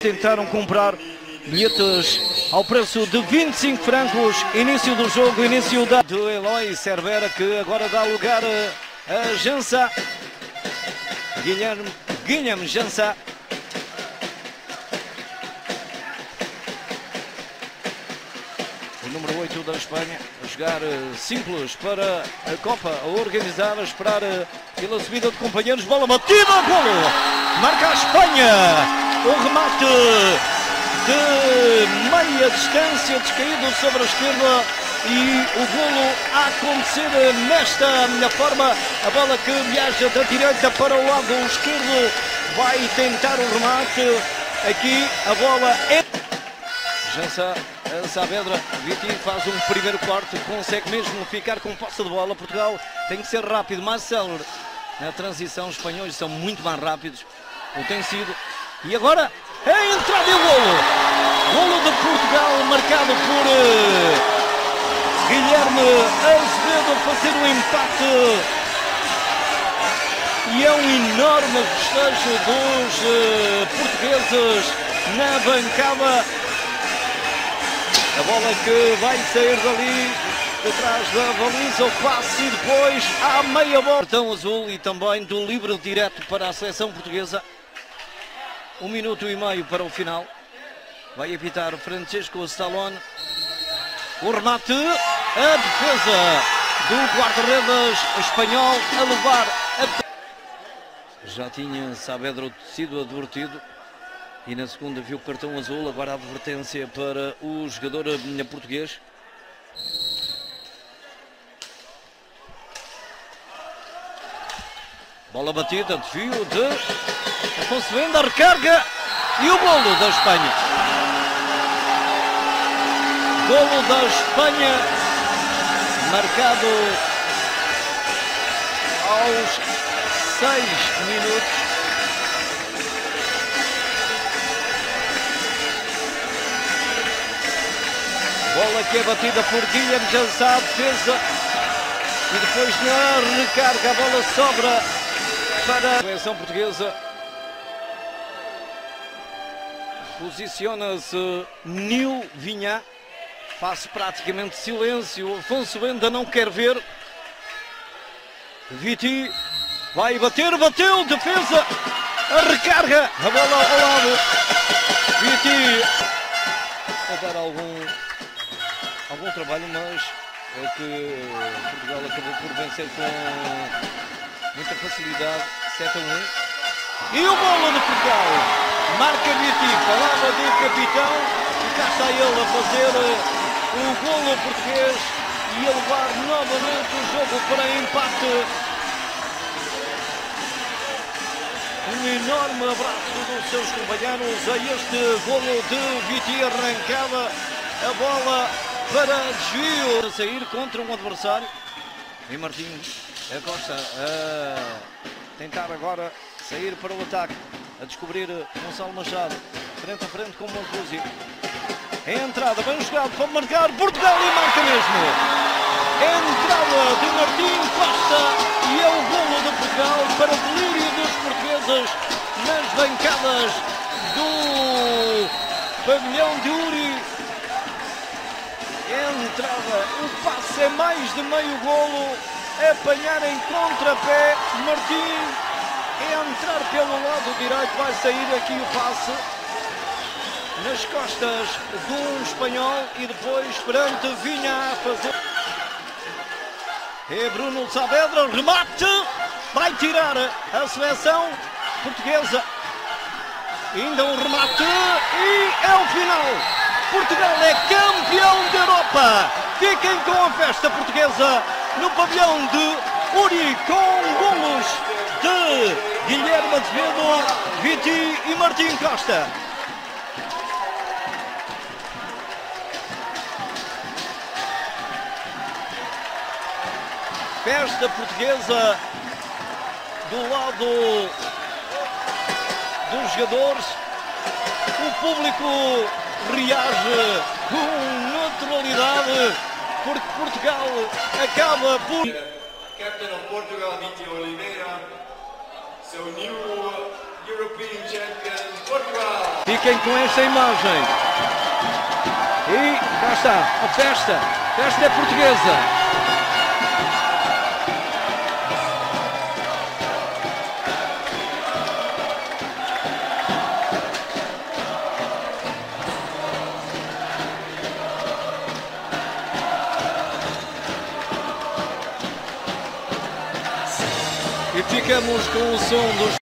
tentaram comprar bilhetes ao preço de 25 francos. Início do jogo, início do Eloy Cervera, que agora dá lugar a Jansa. Guilherme Jansa. O número 8 da Espanha a jogar simples para a Copa, a organizar, a esperar pela subida de companheiros. Bola batida, golo! Marca a Espanha! O remate de meia distância, descaído sobre a esquerda, e o golo a acontecer nesta forma. A bola que viaja da direita para o lado esquerdo, vai tentar o remate. Aqui a bola é... Jansa, Saavedra, Viti faz um primeiro corte, consegue mesmo ficar com posse de bola. Portugal tem que ser rápido, mais célere na transição. Os espanhóis são muito mais rápidos, ou tem sido. E agora é entrada e o golo! Golo de Portugal, marcado por Guilherme Azevedo, a fazer o empate. E é um enorme festejo dos portugueses na bancada. A bola que vai sair dali, de trás da baliza, o passe e depois à meia bola. Cartão azul e também do livre direto para a seleção portuguesa. 1 minuto e meio para o final. Vai apitar Francesco Stallone. O remate, a defesa do guarda-redes espanhol a levar a... Já tinha Saavedra sido advertido. E na segunda viu o cartão azul, agora a advertência para o jogador português. Bola batida, desvio de Afonso Benda, recarga e o golo da Espanha. Golo da Espanha, marcado aos 6 minutos. Bola que é batida por Guilherme Jansa, defesa, e depois na recarga a bola sobra para a seleção portuguesa. Posiciona-se Nil Vinha, faz praticamente silêncio. Afonso Benda não quer ver. Viti vai bater, bateu, defesa, a recarga, a bola ao lado. Viti a dar algum trabalho, mas é que Portugal acabou por vencer com muita facilidade, 7-1. E o golo de Portugal, marca Viti, falava do capitão, e cá está ele a fazer o golo português e a levar novamente o jogo para empate. Um enorme abraço dos seus companheiros a este golo de Viti, arrancada a bola para desvio, a sair contra um adversário. E Martins Costa a tentar agora sair para o ataque, a descobrir Gonçalo Machado, frente a frente com o Montepúzio. É a entrada, bem jogado para marcar Portugal e marca mesmo. É a entrada de Martins Costa e é o golo de Portugal para o delírio dos portugueses nas bancadas do pavilhão de Uri. Entrada, o passe é mais de meio golo, apanhar em contrapé, Martins, entrar pelo lado direito, vai sair aqui o passe nas costas do espanhol e depois perante Vinha a fazer. É Bruno Saavedra, remate, vai tirar a seleção portuguesa. Ainda um remate e é o final. Portugal é campeão da Europa. Fiquem com a festa portuguesa no pavilhão de Uri, com golos de Guilherme Azevedo, Viti e Martim Costa. Festa portuguesa do lado dos jogadores. O público reage com naturalidade, porque Portugal acaba por... Captain of Portugal, Viti Oliveira, seu new European champion, Portugal. Fiquem com esta imagem. E cá está, a festa. Festa é portuguesa. E ficamos com o som dos